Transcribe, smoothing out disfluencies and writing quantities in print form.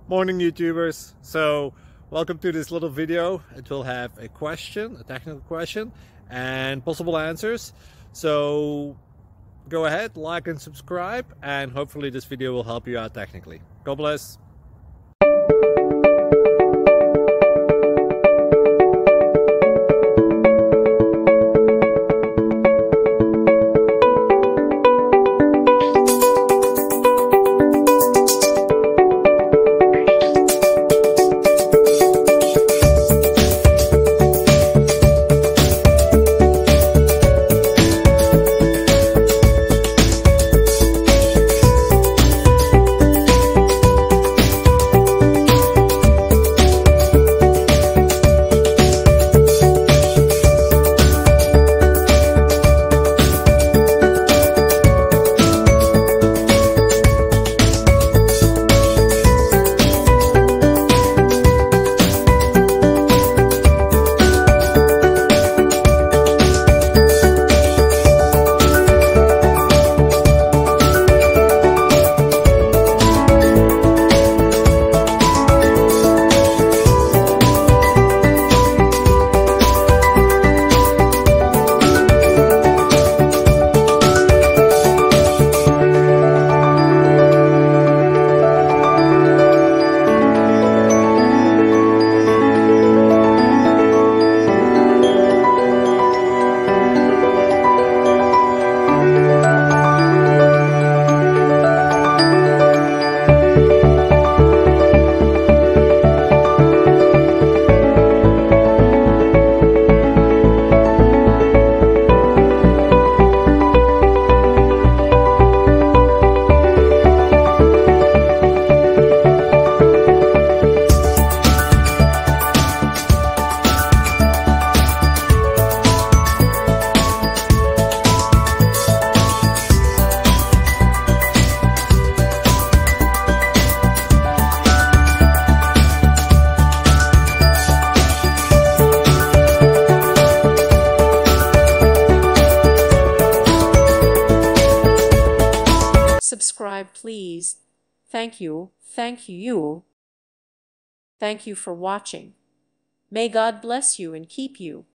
Morning YouTubers. So welcome to this little video. It will have a question, a technical question, and possible answers. So go ahead, like and subscribe, and hopefully this video will help you out technically. God bless. Subscribe, please. Thank you. Thank you. Thank you for watching. May God bless you and keep you.